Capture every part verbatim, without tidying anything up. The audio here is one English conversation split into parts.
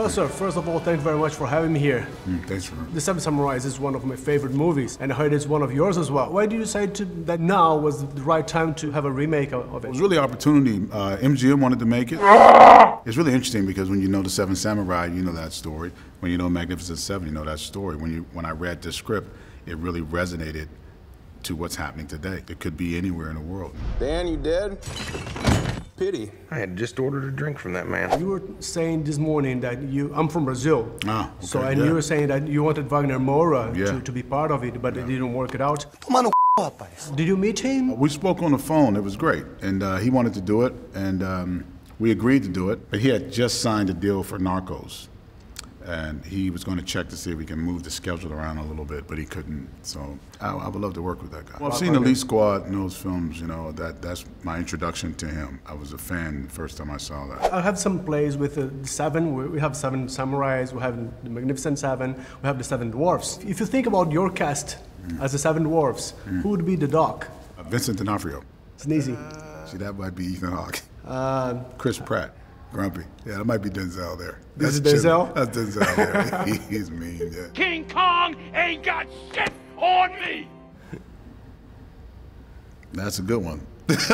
Well, sir, first of all, thank you very much for having me here. Mm, thanks for The Seven Samurais is one of my favorite movies, and I heard it's one of yours as well. Why did you decide to, that now was the right time to have a remake of, of it? It was really an opportunity. Uh, M G M wanted to make it. It's really interesting because when you know The Seven Samurai, you know that story. When you know Magnificent Seven, you know that story. When you when I read the script, it really resonated to what's happening today. It could be anywhere in the world. Dan, you dead? Pity. I had just ordered a drink from that man. You were saying this morning that you, I'm from Brazil. Ah, okay, So, and yeah. you were saying that you wanted Wagner Moura Yeah. to, to be part of it, but Yeah. it didn't work it out. Toma no rapaz. Did you meet him? We spoke on the phone. It was great. And uh, he wanted to do it, and um, we agreed to do it. But he had just signed a deal for Narcos. And he was going to check to see if we can move the schedule around a little bit, but he couldn't. So I, I would love to work with that guy. Well, I've seen Elite Squad and those films, you know, that, that's my introduction to him. I was a fan the first time I saw that. I have some plays with the seven. We we have seven samurais, we have the Magnificent Seven, we have the seven dwarfs. If you think about your cast mm. as the seven dwarfs, mm. who would be the doc? Uh, Vincent D'Onofrio. Sneezy. See, that might be Ethan Hawke. Uh, Chris Pratt. Grumpy. Yeah, that might be Denzel there. This That's is Denzel? Chili. That's Denzel there. He, he's mean, yeah. King Kong ain't got shit on me! That's a good one.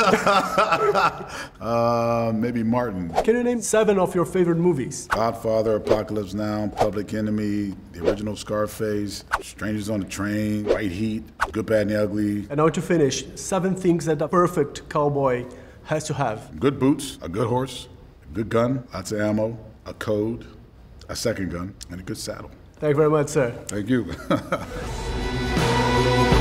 uh, maybe Martin. Can you name seven of your favorite movies? Godfather, Apocalypse Now, Public Enemy, the original Scarface, Strangers on the Train, White Heat, Good, Bad, and the Ugly. And now to finish, seven things that a perfect cowboy has to have. Good boots, a good horse, a good gun, lots of ammo, a code, a second gun, and a good saddle. Thank you very much, sir. Thank you.